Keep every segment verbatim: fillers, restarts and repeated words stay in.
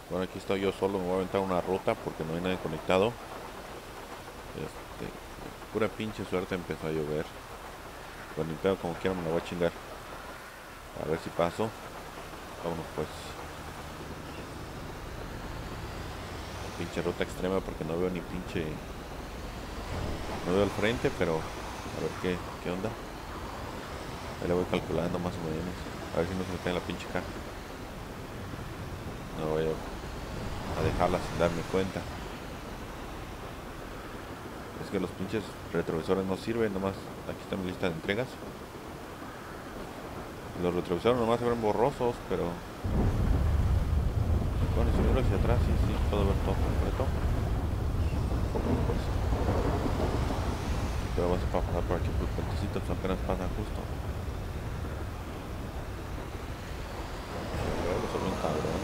Bueno, aquí estoy yo solo, me voy a aventar una ruta porque no hay nadie conectado. Este, pura pinche suerte empezó a llover. Bueno, ni pedo, como quiera me la voy a chingar. A ver si paso. Vámonos pues. Pinche ruta extrema porque no veo ni pinche... No veo al frente, pero... A ver qué, qué onda. Ahí la voy calculando más o menos. A ver si no se me cae la pinche cara. No voy a, a dejarla sin darme cuenta. Es que los pinches retrovisores no sirven, nomás. Aquí está mi lista de entregas. Los retrovisores nomás se ven borrosos, pero... Bueno, si miro hacia atrás, sí, sí, puedo ver todo completo. Pues, pero vas a pasar por aquí por el puentecito, pues apenas pasa justo. Luego soy un cabrón.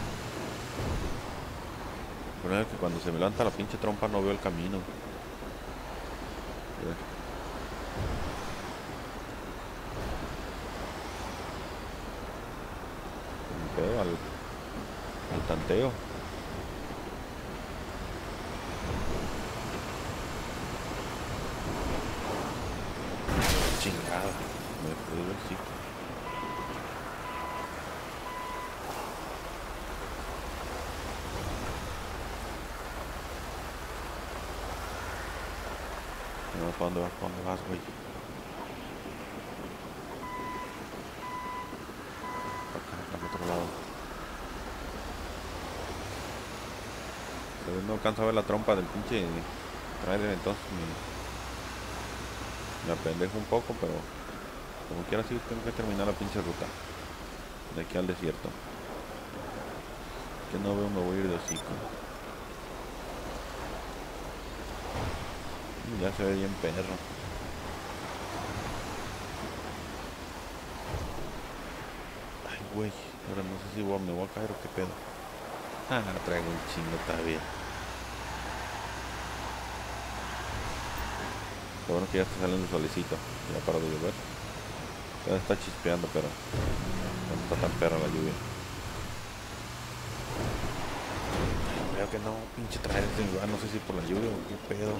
El problema es que cuando se me levanta la pinche trompa no veo el camino. Me pedo al, al tanteo. Chingada. Me pude el sitio. No, ¿para dónde vas? ¿Para dónde vas, güey? Acá, al otro lado. Pero no alcanzo a ver la trompa del pinche trailer, entonces me, me apendejo un poco, pero como quiera sí tengo que terminar la pinche ruta. De aquí al desierto. Que no veo, me voy a ir de hocico. Y ya se ve bien perro. Ay, güey. Ahora no sé si voy, me voy a caer o qué pedo. Ah, traigo un chingo todavía. Lo bueno que ya está saliendo el solecito. Ya paró de llover. Ya está chispeando, pero no está tan perra la lluvia. Creo que no, pinche traer este lugar, no sé si por la lluvia o qué pedo.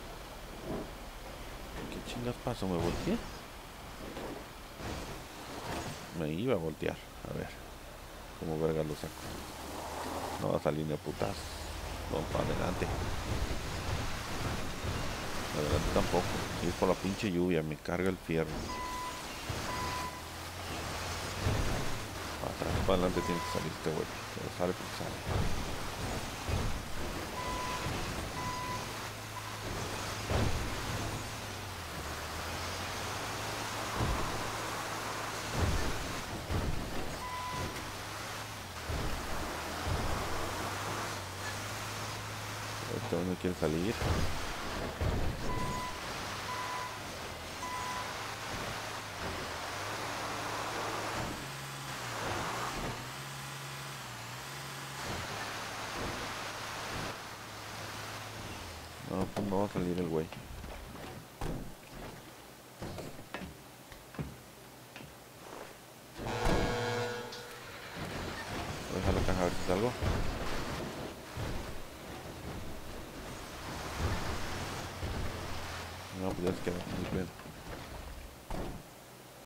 ¿Qué chingas pasó? ¿Me volteé? Me iba a voltear. A ver, cómo verga lo saco. No va a salir ni a putas. Vamos para adelante. Adelante tampoco. Si es por la pinche lluvia, me carga el fierro. Para atrás, para adelante tiene que salir este güey. Pero sale porque sale. Este güey no quiere salir. No, pues no va a salir el güey. Voy a dejar la caja a ver si salgo. No, pues ya se quedó. Muy bien.